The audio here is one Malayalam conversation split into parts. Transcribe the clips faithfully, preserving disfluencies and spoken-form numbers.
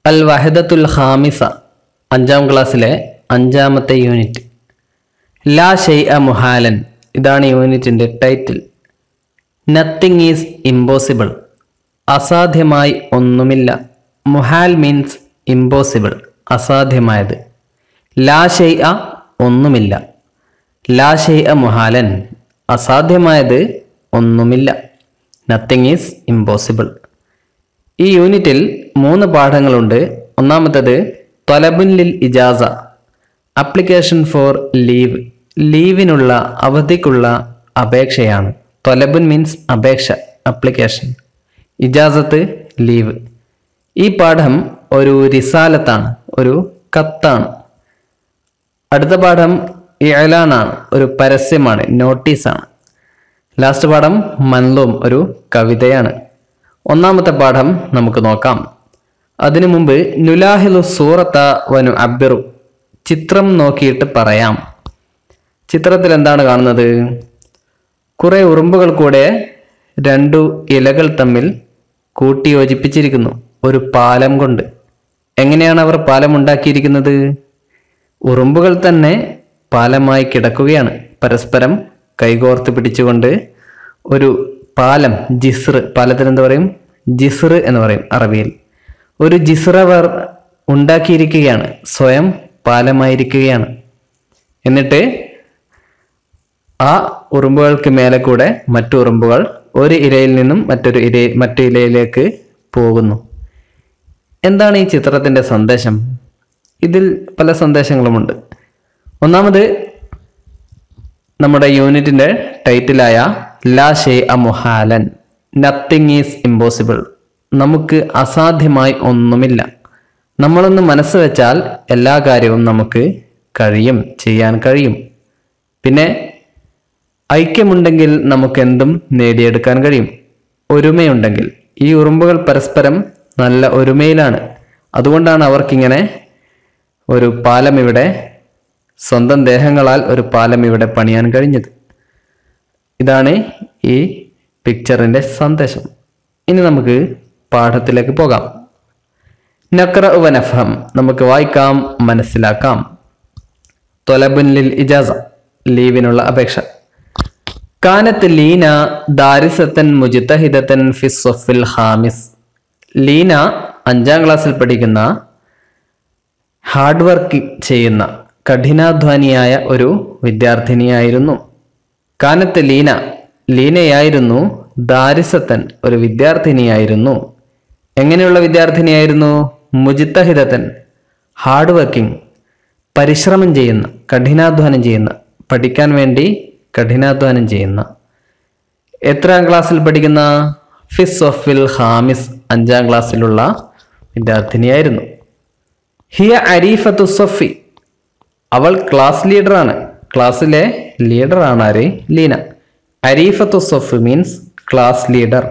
അൽ വഹദത്തുൽ ഖാമിസ അഞ്ചാം ക്ലാസ്സിലെ അഞ്ചാമത്തെ യൂണിറ്റ്. ലാ ഷൈഅ മുഹാലൻ, ഇതാണ് യൂണിറ്റിൻ്റെ ടൈറ്റിൽ. നത്തിങ് ഈസ് ഇമ്പോസിബിൾ, അസാധ്യമായി ഒന്നുമില്ല. മുഹാൽ മീൻസ് ഇമ്പോസിബിൾ, അസാധ്യമായത്. ലാ ഷൈഅ ഒന്നുമില്ല. ലാ ഷൈഅ മുഹാലൻ, അസാധ്യമായത് ഒന്നുമില്ല. Nothing is impossible. ഈ യൂണിറ്റിൽ മൂന്ന് പാഠങ്ങളുണ്ട്. ഒന്നാമത്തേത് ത്വലബുൻ ലിൽ ഇജാസ, അപ്ലിക്കേഷൻ ഫോർ ലീവ്, ലീവിനുള്ള അവധിക്കുള്ള അപേക്ഷയാണ്. ത്വലബുൻ മീൻസ് അപേക്ഷ, അപ്ലിക്കേഷൻ. ഇജാസത്ത് ലീവ്. ഈ പാഠം ഒരു റിസാലത്താണ്, ഒരു കത്താണ്. അടുത്ത പാഠം ഇഅ്ലാനാണ്, ഒരു പരസ്യമാണ്, നോട്ടീസാണ്. ലാസ്റ്റ് പാഠം മൻലൂം, ഒരു കവിതയാണ്. ഒന്നാമത്തെ പാഠം നമുക്ക് നോക്കാം. അതിനു മുമ്പ് നുലാഹിലു സൂറത്ത വനു അബ്ബിറു, ചിത്രം നോക്കിയിട്ട് പറയാം. ചിത്രത്തിൽ എന്താണ് കാണുന്നത്? കുറെ ഉറുമ്പുകൾ കൂടെ രണ്ടു ഇലകൾ തമ്മിൽ കൂട്ടിയോജിപ്പിച്ചിരിക്കുന്നു ഒരു പാലം കൊണ്ട്. എങ്ങനെയാണ് അവർ പാലം ഉണ്ടാക്കിയിരിക്കുന്നത്? ഉറുമ്പുകൾ തന്നെ പാലമായി കിടക്കുകയാണ്, പരസ്പരം കൈകോർത്ത് പിടിച്ചുകൊണ്ട് ഒരു പാലം, ജിസ്ർ, പാലത്തിന് എന്താ പറയും? ജിസ്ർ എന്ന് പറയും അറബിയിൽ. ഒരു ജിസ്ർ അവർ ഉണ്ടാക്കിയിരിക്കുകയാണ്, സ്വയം പാലമായിരിക്കുകയാണ്. എന്നിട്ട് ആ ഉറുമ്പുകൾക്ക് മേലെ കൂടെ മറ്റു ഉറുമ്പുകൾ ഒരു ഇലയിൽ നിന്നും മറ്റൊരു ഇല മറ്റു ഇലയിലേക്ക് പോകുന്നു. എന്താണ് ഈ ചിത്രത്തിന്റെ സന്ദേശം? ഇതിൽ പല സന്ദേശങ്ങളുമുണ്ട്. ഒന്നാമത് നമ്മുടെ യൂണിറ്റിന്റെ ടൈറ്റിലായ ലാ ഷൈഅ മുഹാലൻ, നത്തിങ് ഈസ് ഇമ്പോസിബിൾ, നമുക്ക് അസാധ്യമായി ഒന്നുമില്ല. നമ്മളൊന്ന് മനസ്സ് വെച്ചാൽ എല്ലാ കാര്യവും നമുക്ക് കഴിയും, ചെയ്യാൻ കഴിയും. പിന്നെ ഐക്യമുണ്ടെങ്കിൽ നമുക്ക് എന്തും നേടിയെടുക്കാൻ കഴിയും. ഒരുമയുണ്ടെങ്കിൽ. ഈ ഉറുമ്പുകൾ പരസ്പരം നല്ല ഒരുമയിലാണ്. അതുകൊണ്ടാണ് അവർക്കിങ്ങനെ ഒരു പാലം ഇവിടെ, സ്വന്തം ദേഹങ്ങളാൽ ഒരു പാലം ഇവിടെ പണിയാൻ കഴിഞ്ഞത്. ഇതാണ് ഈ പിക്ചറിന്റെ സന്ദേശം. ഇനി നമുക്ക് പാഠത്തിലേക്ക് പോകാം. നഖ്റഉ വ നഫ്ഹം, നമുക്ക് വായിക്കാം, മനസ്സിലാക്കാം. ത്വലബുൻ ലിൽ ഇജാസ, ലീവിനുള്ള അപേക്ഷ. കാനത്ത് ലീന ദാരിസത്തൻ മുജ്തഹിദത്തൻ ഫി സ്വഫിൽ ഖാമിസ്. ലീന അഞ്ചാം ക്ലാസ്സിൽ പഠിക്കുന്ന, ഹാർഡ് വർക്ക് ചെയ്യുന്ന, കഠിനാധ്വാനിയായ ഒരു വിദ്യാർത്ഥിനിയായിരുന്നു. കാനത്ത് ലീന, ലീനയായിരുന്നു, ദാരിസത്തൻ, ഒരു വിദ്യാർത്ഥിനിയായിരുന്നു. എങ്ങനെയുള്ള വിദ്യാർത്ഥിനിയായിരുന്നു? മുജ്തഹിദത്തൻ, ഹാർഡ് വർക്കിംഗ്, പരിശ്രമം ചെയ്യുന്ന, കഠിനാധ്വാനം ചെയ്യുന്ന, പഠിക്കാൻ വേണ്ടി കഠിനാധ്വാനം ചെയ്യുന്ന. എത്രാം ക്ലാസ്സിൽ പഠിക്കുന്ന? ഫിസ്വഫിൽ ഖാമിസ്, അഞ്ചാം ക്ലാസ്സിലുള്ള വിദ്യാർത്ഥിനിയായിരുന്നു. ഹിയ അരീഫത്തു സഫി, അവൾ ക്ലാസ് ലീഡറാണ്, ക്ലാസ്സിലെ ലീഡറാണ്. ആര്? ലീന. അരീഫത്തു സഫ് മീൻസ് ക്ലാസ് ലീഡർ.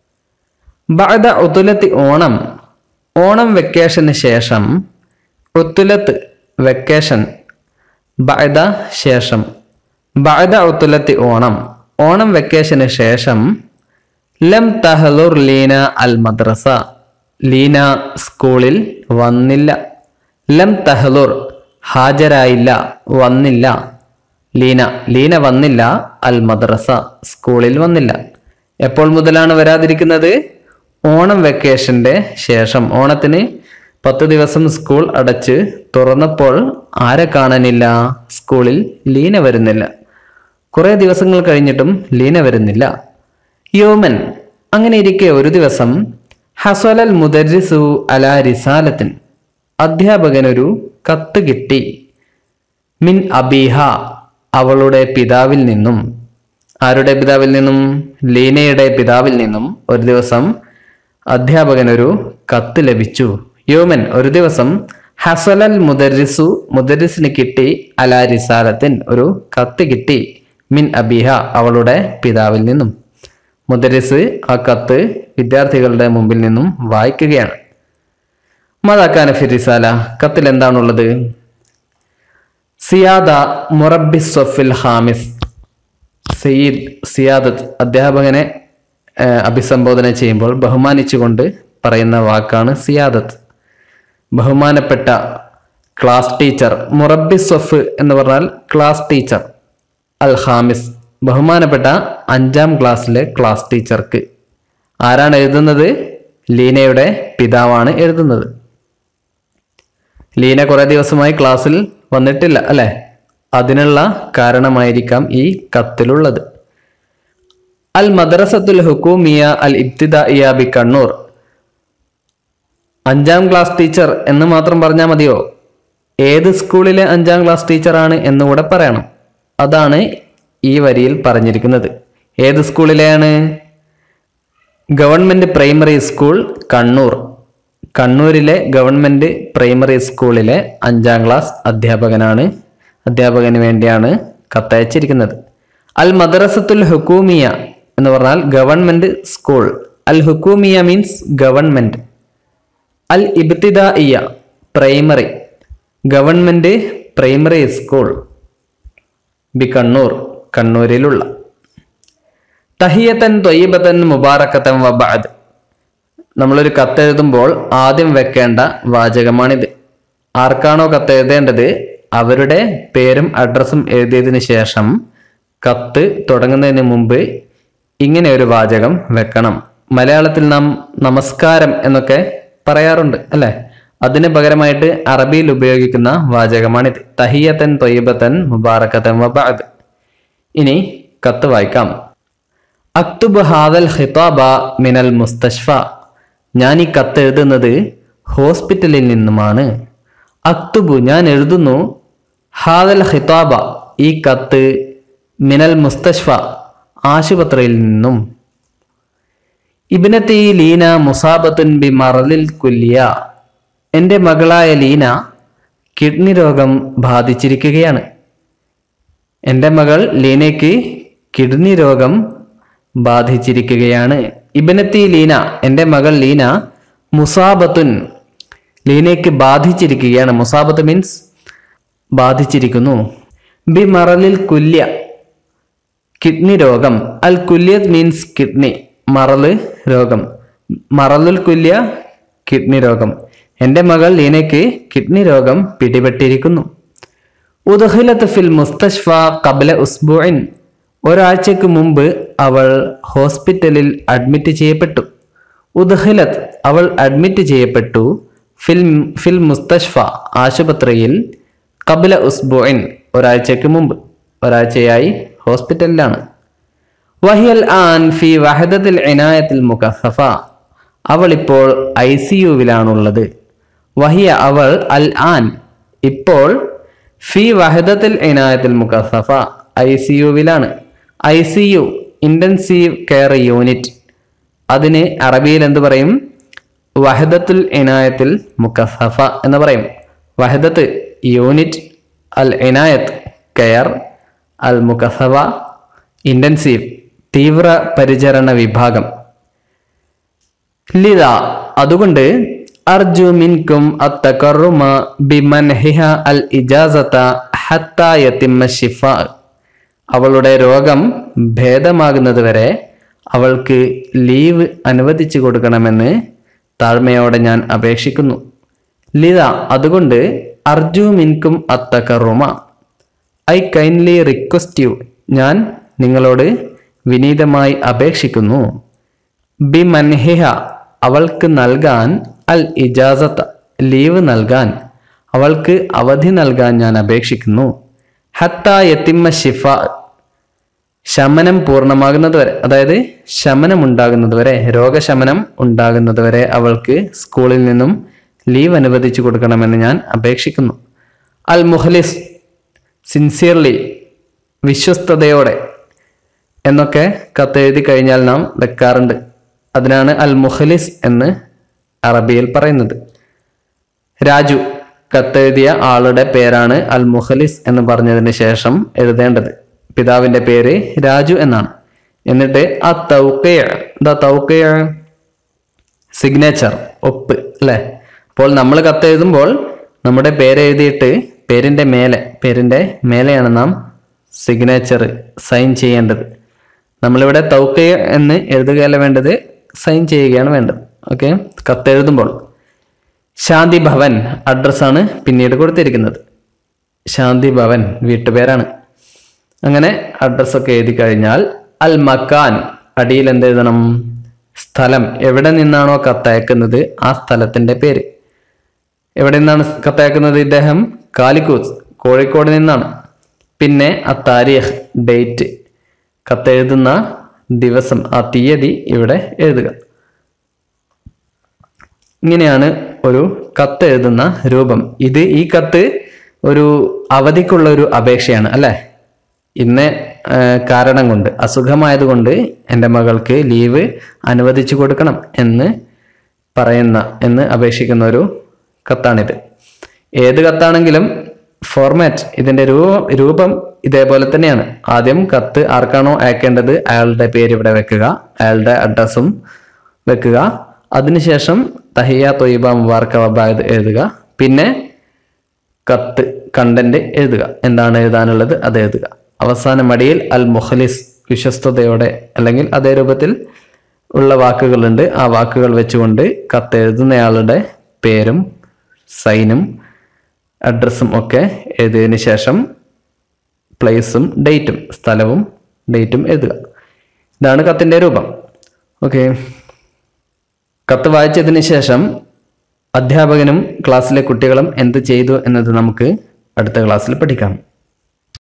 ബഅദ ഉതുലത്തി, ഓണം, ഓണം വെക്കേഷന് ശേഷം. ഉത്തുലത്ത് വെക്കേഷൻ, ബഅദ ശേഷം. ബഅദ ഉത്തുലത്തി ഓണം, ഓണം വെക്കേഷന് ശേഷം. ലം തഹ്ലുർ ലീന അൽ മദ്രസ, ലീന സ്കൂളിൽ വന്നില്ല. ലം തഹ്ലുർ, ഹാജരായില്ല, വന്നില്ല. ലീന, ലീന വന്നില്ല. അൽ മദ്രസ, സ്കൂളിൽ വന്നില്ല. എപ്പോൾ മുതലാണ് വരാതിരിക്കുന്നത്? ഓണം വെക്കേഷന്റെ ശേഷം. ഓണത്തിന് പത്ത് ദിവസം സ്കൂൾ അടച്ച് തുറന്നപ്പോൾ ആരെ കാണാനില്ല? സ്കൂളിൽ ലീന വരുന്നില്ല. കുറെ ദിവസങ്ങൾ കഴിഞ്ഞിട്ടും ലീന വരുന്നില്ല. യോമൻ, അങ്ങനെ ഇരിക്കെ ഒരു ദിവസം. ഹസലൽ മുദർരിസു അലാ റിസാലത്തിൻ, അധ്യാപകനൊരു കത്ത് കിട്ടി. മിൻ അബീഹ, അവളുടെ പിതാവിൽ നിന്നും. ആരുടെ പിതാവിൽ നിന്നും? ലീനയുടെ പിതാവിൽ നിന്നും ഒരു ദിവസം അധ്യാപകനൊരു കത്ത് ലഭിച്ചു. യോമൻ, ഒരു ദിവസം. ഹസലൽ മുദർരിസു, മുദർരിസിന് കിട്ടി. അലാ റിസാലത്തിൻ, ഒരു കത്ത് കിട്ടി. മിൻ അബീഹ, അവളുടെ പിതാവിൽ നിന്നും. മുദർരിസ് ആ കത്ത് വിദ്യാർത്ഥികളുടെ മുമ്പിൽ നിന്നും വായിക്കുകയാണ്. മദാകാന ഫി റിസാല, കത്തിൽ എന്താണുള്ളത്? സിയാദ മുറബ്ബി സ്വഫിൽ ഖാമിസ്, സയ്യിദ്, സിയാദത്ത്, അധ്യാപകനെ അഭിസംബോധന ചെയ്യുമ്പോൾ ബഹുമാനിച്ചുകൊണ്ട് പറയുന്ന വാക്കാണ് സിയാദത്ത്. ബഹുമാനപ്പെട്ട ക്ലാസ് ടീച്ചർ. മുറബി സഫ് എന്ന് പറഞ്ഞാൽ ക്ലാസ് ടീച്ചർ. അൽ ഖാമിസ് ബഹുമാനപ്പെട്ട അഞ്ചാം ക്ലാസ്സിലെ ക്ലാസ് ടീച്ചർക്ക്. ആരാണ് എഴുതുന്നത്? ലീനയുടെ പിതാവാണ് എഴുതുന്നത്. ലീന കുറെ ദിവസമായി ക്ലാസ്സിൽ വന്നിട്ടില്ല അല്ലെ? അതിനുള്ള കാരണമായിരിക്കാം ഈ കത്തിലുള്ളത്. അൽ മദ്രസത്തുൽ ഹുക്കൂമിയ അൽ ഇബ്തിദാഇയ ബി കണ്ണൂർ. അഞ്ചാം ക്ലാസ് ടീച്ചർ എന്ന് മാത്രം പറഞ്ഞാൽ മതിയോ? ഏത് സ്കൂളിലെ അഞ്ചാം ക്ലാസ് ടീച്ചറാണ് എന്നുകൂടെ പറയണം. അതാണ് ഈ വരിയിൽ പറഞ്ഞിരിക്കുന്നത്. ഏത് സ്കൂളിലെയാണ്? Government primary school Kannur. കണ്ണൂരിലെ ഗവൺമെന്റ് പ്രൈമറി സ്കൂളിലെ അഞ്ചാം ക്ലാസ് അധ്യാപകനാണ്. അധ്യാപകന് വേണ്ടിയാണ് കത്തയച്ചിരിക്കുന്നത്. അൽ മദ്രസത്തുൽ ഹുക്കൂമിയ എന്ന് പറഞ്ഞാൽ ഗവൺമെന്റ് സ്കൂൾ. അൽ ഹുക്കൂമിയ മീൻസ് ഗവൺമെന്റ്. അൽ ഇബ്തിദാഇയ പ്രൈമറി, ഗവൺമെന്റ് പ്രൈമറി സ്കൂൾ ബി കണ്ണൂർ, കണ്ണൂരിലുള്ള. തഹിയത്തൻ ത്വയ്യിബത്തൻ മുബാറക്കത്തൻ വബഅദ്. നമ്മളൊരു കത്തെഴുതുമ്പോൾ ആദ്യം വെക്കേണ്ട വാചകമാണിത്. ആർക്കാണോ കത്തെഴുതേണ്ടത് അവരുടെ പേരും അഡ്രസ്സും എഴുതിയതിനു ശേഷം കത്ത് തുടങ്ങുന്നതിന് മുമ്പ് ഇങ്ങനെ ഒരു വാചകം വെക്കണം. മലയാളത്തിൽ നാം നമസ്കാരം എന്നൊക്കെ പറയാറുണ്ട് അല്ലെ? അതിന് പകരമായിട്ട് അറബിയിൽ ഉപയോഗിക്കുന്ന വാചകമാണിത്. തഹിയത്തൻ ത്വയ്യിബത്തൻ മുബാറക്കത്തൻ വബഅദ്. ഇനി കത്ത് വായിക്കാം. അക്തുബ് ഹാദൽ ഖിതാബ മിനൽ മുസ്തഷ്ഫ. ഞാൻ ഈ കത്ത് എഴുതുന്നത് ഹോസ്പിറ്റലിൽ നിന്നുമാണ്. അക്തുബു ഞാൻ എഴുതുന്നു, ഹാദൽ ഖിതാബ ഈ കത്ത്, മിനൽ മുസ്തഷ്ഫ ആശുപത്രിയിൽ നിന്നും. ഇബ്നത്തി ലീന മുസാബത്തുൻ ബി മറലിൽ കുല്ലിയ. എൻ്റെ മകളായ ലീന കിഡ്നി രോഗം ബാധിച്ചിരിക്കുകയാണ്. എൻ്റെ മകൾ ലീനയ്ക്ക് കിഡ്നി രോഗം ബാധിച്ചിരിക്കുകയാണ്. ഇബ്നത്തി ലീന എൻ്റെ മകൾ ലീന മുസാബത്തുൻ ലീനയ്ക്ക് ബാധിച്ചിരിക്കുകയാണ്. മുസാബത്ത് മീൻസ് ബാധിച്ചിരിക്കുന്നു. ബി മറലിൽ കുല്യ കിഡ്നി രോഗം. അൽ കുല്യത് മീൻസ് കിഡ്നി, മറല് രോഗം. മറലുൽ കുല്യ കിഡ്നി രോഗം. എൻ്റെ മകൾ ലീനയ്ക്ക് കിഡ്നി രോഗം പിടിപെട്ടിരിക്കുന്നു. ഉദ്ഖിലത്ത് ഫിൽ മുസ്തഷ്ഫ ഖബ്ല ഉസ്ബുഇൻ. ഒരാഴ്ചക്ക് മുമ്പ് അവൾ ഹോസ്പിറ്റലിൽ അഡ്മിറ്റ് ചെയ്യപ്പെട്ടു. ഉദ്ഖിലത്ത് അവൾ അഡ്മിറ്റ് ചെയ്യപ്പെട്ടു. ഫിൽ ഫിൽ മുസ്തഷ്ഫ ആശുപത്രിയിൽ. ഖബ്ല ഉസ്ബുഇൻ ഒരാഴ്ചക്ക് മുമ്പ്. ഒരാഴ്ചയായി ഹോസ്പിറ്റലിലാണ്. വഹിയൽ ആൻ ഫി വഹദത്തിൽ ഇനായത്തിൽ മുഖഫഫ. അവൾ ഇപ്പോൾ ഐ സി യുവിലാണുള്ളത്. വഹിയ അവൾ അൽ ആൻ ഇപ്പോൾ ഫി വഹദത്തിൽ ഇനായത്തിൽ മുഖഫഫ ഐ സി യുവിലാണ്. I C U intensive care unit. അതിന് അറബിയിൽ എന്ത് പറയും? വഹദത്തുൽ ഇനായത്തിൽ മുഖഫഫ എന്ന് പറയും. വഹദത്ത് യൂണിറ്റ്, അൽ ഇനായത്ത് കെയർ, അൽ മുഖഫഫ ഇന്റൻസീവ് തീവ്ര പരിചരണ വിഭാഗം. ലിദ അതുകൊണ്ട് അർജു മിൻകും അത്തകറുമ ബിമൻഹിഹ അൽ ഇജാസത ഹത്താ യതിമ്മ ശിഫാ. അവളുടെ രോഗം ഭേദമാകുന്നത് വരെ അവൾക്ക് ലീവ് അനുവദിച്ചു കൊടുക്കണമെന്ന് താഴ്മയോടെ ഞാൻ അപേക്ഷിക്കുന്നു. ലിദ അതുകൊണ്ട് അർജു മിൻകും അത്തകറുമ ഐ കൈൻഡ്ലി റിക്വസ്റ്റ് യു ഞാൻ നിങ്ങളോട് വിനീതമായി അപേക്ഷിക്കുന്നു. ബിമൻഹിഹ അവൾക്ക് നൽകാൻ, അൽ ഇജാസത്ത ലീവ് നൽകാൻ, അവൾക്ക് അവധി നൽകാൻ ഞാൻ അപേക്ഷിക്കുന്നു. ഹത്താ യതിമ്മ ശിഫ ശമനം പൂർണ്ണമാകുന്നത് വരെ, അതായത് ശമനം ഉണ്ടാകുന്നത് വരെ, രോഗശമനം ഉണ്ടാകുന്നത് വരെ അവൾക്ക് സ്കൂളിൽ നിന്നും ലീവ് അനുവദിച്ചു കൊടുക്കണമെന്ന് ഞാൻ അപേക്ഷിക്കുന്നു. അൽ മുഖ്ലിസ് സിൻസിയർലി വിശ്വസ്തയോടെ എന്നൊക്കെ കത്തെഴുതി കഴിഞ്ഞാൽ നാം വെക്കാറുണ്ട്. അതിനാണ് അൽ മുഖ്ലിസ് എന്ന് അറബിയിൽ പറയുന്നത്. രാജു കത്തെഴുതിയ ആളുടെ പേരാണ് അൽ മുഖ്ലിസ് എന്ന് പറഞ്ഞതിന് ശേഷം എഴുതേണ്ടത്. പിതാവിന്റെ പേര് രാജു എന്നാണ്. എന്നിട്ട് ആ തൗഖീഅ്, ദ തൗഖീഅ് സിഗ്നേച്ചർ, ഒപ്പ് അല്ലെ? അപ്പോൾ നമ്മൾ കത്തെഴുതുമ്പോൾ നമ്മുടെ പേരെഴുതിയിട്ട് പേരിന്റെ മേലെ പേരിന്റെ മേലെയാണ് നാം സിഗ്നേച്ചർ സൈൻ ചെയ്യേണ്ടത്. നമ്മളിവിടെ തൗഖീഅ് എന്ന് എഴുതുകയല്ല വേണ്ടത്, സൈൻ ചെയ്യുകയാണ് വേണ്ടത്. ഓക്കെ, കത്തെഴുതുമ്പോൾ. ശാന്തി ഭവൻ അഡ്രസ്സാണ് പിന്നീട് കൊടുത്തിരിക്കുന്നത്. ശാന്തി ഭവൻ വീട്ടുപേരാണ്. അങ്ങനെ അഡ്രസ്സൊക്കെ എഴുതി കഴിഞ്ഞാൽ അൽ മക്കാൻ അടിയിൽ എന്തെഴുതണം? സ്ഥലം. എവിടെ നിന്നാണോ കത്തയക്കുന്നത് ആ സ്ഥലത്തിന്റെ പേര്. എവിടെ നിന്നാണ് കത്തയക്കുന്നത് ഇദ്ദേഹം? കാലിക്കൂത്ത് കോഴിക്കോട് നിന്നാണ്. പിന്നെ ആ താരീഖ് ഡേറ്റ്, കത്തെഴുതുന്ന ദിവസം ആ തീയതി ഇവിടെ എഴുതുക. ഇങ്ങനെയാണ് ഒരു കത്ത് എഴുതുന്ന രൂപം. ഇത് ഈ കത്ത് ഒരു അവധിക്കുള്ള ഒരു അപേക്ഷയാണ് അല്ലെ. ഇന്ന് കാരണം കൊണ്ട്, അസുഖമായതുകൊണ്ട് എൻ്റെ മകൾക്ക് ലീവ് അനുവദിച്ചു കൊടുക്കണം എന്ന് പറയുന്ന എന്ന് അപേക്ഷിക്കുന്ന ഒരു കത്താണിത്. ഏത് കത്താണെങ്കിലും ഫോർമാറ്റ്, ഇതിന്റെ രൂപം രൂപം ഇതേപോലെ തന്നെയാണ്. ആദ്യം കത്ത് ആർക്കാണോ അയക്കേണ്ടത് അയാളുടെ പേര് ഇവിടെ വെക്കുക, അയാളുടെ അഡ്രസ്സും വെക്കുക. അതിനുശേഷം തഹിയ തൊയ്ബ മുബാറക വബായത് എഴുതുക. പിന്നെ കത്ത് കണ്ടന്റ് എഴുതുക, എന്താണ് എഴുതാനുള്ളത് അത് എഴുതുക. അവസാന മടിയിൽ അൽ മുഖലിസ് വിശ്വസ്തയോടെ അല്ലെങ്കിൽ അതേ രൂപത്തിൽ ഉള്ള വാക്കുകളുണ്ട്. ആ വാക്കുകൾ വെച്ചുകൊണ്ട് കത്ത് എഴുതുന്നയാളുടെ പേരും സൈനും അഡ്രസ്സും ഒക്കെ എഴുതിയതിനു ശേഷം പ്ലേസും ഡേറ്റും, സ്ഥലവും ഡേറ്റും എഴുതുക. ഇതാണ് കത്തിന്റെ രൂപം. ഓക്കെ. കത്ത് വായിച്ചതിന് ശേഷം അധ്യാപകനും ക്ലാസ്സിലെ കുട്ടികളും എന്ത് ചെയ്തു എന്നത് നമുക്ക് അടുത്ത ക്ലാസ്സിൽ പഠിക്കാം.